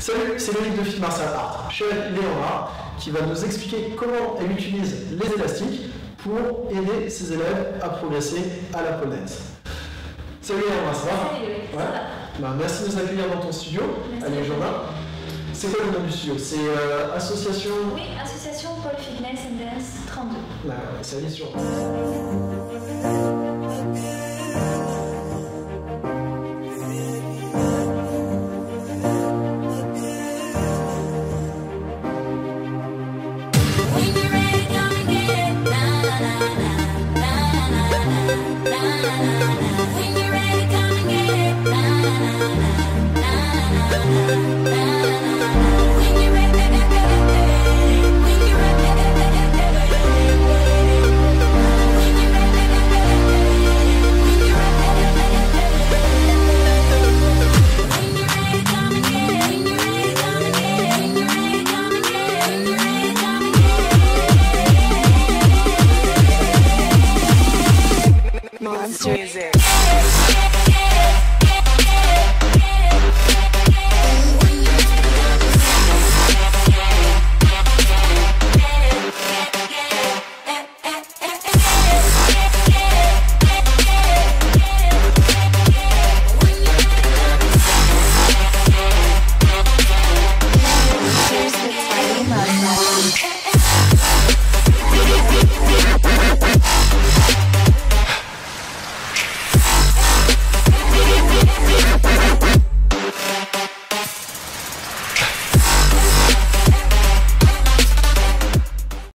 Salut, c'est Loïc de Fit Martial Art, chez Léonard, qui va nous expliquer comment elle utilise les élastiques pour aider ses élèves à progresser à la pole dance. Salut Léonard, ça va? Salut Loïc, ça va. Bah, merci de nous accueillir dans ton studio. Allez, Jordan. C'est quoi le nom du studio? C'est Association... Oui, Association Pole Fitness and Dance 32. Bah, c'est allé sur...